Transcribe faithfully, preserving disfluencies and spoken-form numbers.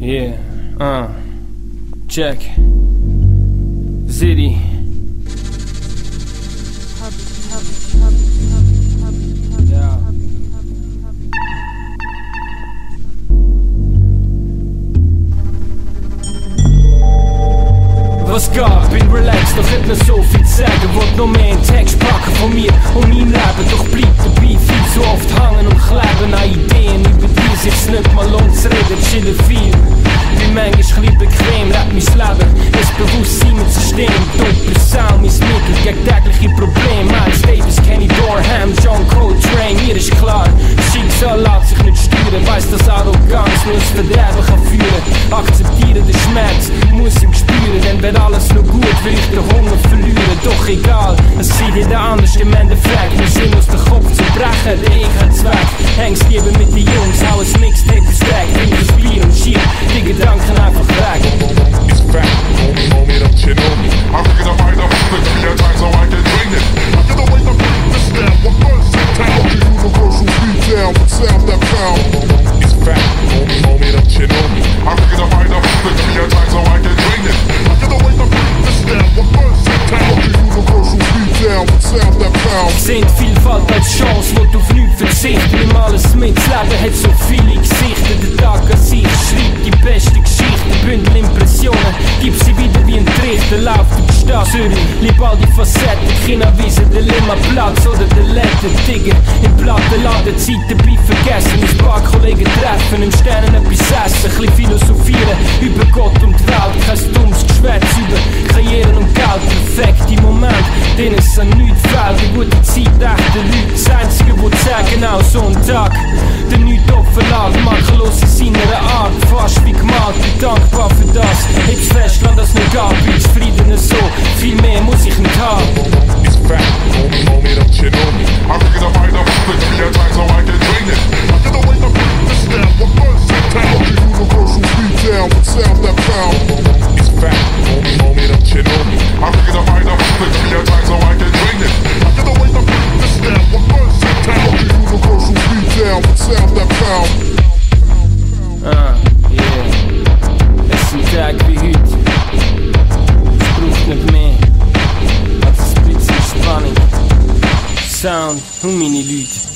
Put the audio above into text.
Yeah, uh, check. City. Ja. Was geht? Bin relaxed, doch hätt nicht so viel zu sagen. Wollt noch mehr in Text packen von mir und meinem Leben. Doch bleib dabei, viel zu oft hängen und kleben an Ideen, über die es jetzt nicht mal lohnt zu reden. Chillen viel, bin manchmal ein bisschen bequem, lebt mein Leben. Das Bewusstsein mit System, dumpfer Sound, mein Mittel gegen tägliche Probleme. Miles Davis, Kenny Dorham, John Coltrane, mir ist klar, das Schicksal lässt sich nicht steuern. Weiss, dass Arroganz nur ins Verderben kann führen. Akzeptiere den Schmerz, muss ihn spüren, denn wäre alles nur gut, will ich den Hunger verlieren. Doch egal, es sieht jeder anders im Endeffekt. Wir sind aus dem Kopf zu brechen, der ich hat's weg. Hängst lieber mit den Jungs, hau ein Mixtape ins Stack. Trink das Bier und schieb die Gedanken einfach weg. It's back, homie, homie, don't you know me? I'm thinking of my love, but there are times so I can drain it. I get away from this step, what goes in town? The universal beat down with sound that found. It's back, homie, homie, don't you know me? I'm thinking of my love, but there are times so I can drain it. I get away from this step, what goes in town? The universal beat down with sound that found. Ich seh die Vielfalt als Chance, wo du auf nichts verzichtest. Nimm alles mit, das Leben hat so viele Gesichter. Der Tag an sich schreibt die beste Geschichte. Bündel Impressionen, gib sie wieder wie ein Trichter. Lauf durch die Stadt Zürich, lieb all die Facetten. China-Wiese, der Limmerplatz oder der Letter. Digger, im Plattenladen, Zeit dabei vergessen. Ein paar Kollegen treffen, im Sternen etwas essen. Ein bisschen philosophieren über Gott und die Welt. Kein dummes Geschwätz über Karrieren und Geld. Perfekte Moment, denen es an nichts fehlt. Eine gute Zeit, echte Leute. Das Einzige, wo sagen, genau so ein Tag. Der nichts offen lässt, makellos in seiner Art. Fast wie gemalt, bin dankbar für das. Heb's fest, lass das nicht ab, bin zufrieden so. Viel mehr muss ich nicht haben. It's back, homie, homie, don't you know me? I'm thinking of my love, but there are times so I can drain it. I get away from this step, what goes in town? The universal beat down with sound that found. It's back, homie, homie, don't you know me? I'm thinking of my love, but there are times so I can drain it. I get away from this step, what goes in town? The universal beat down with sound that found. Ah, yeah. Es ist ein Tag wie heute. Es braucht nicht mehr als ein bisschen Spannung, Sound und meine Leute.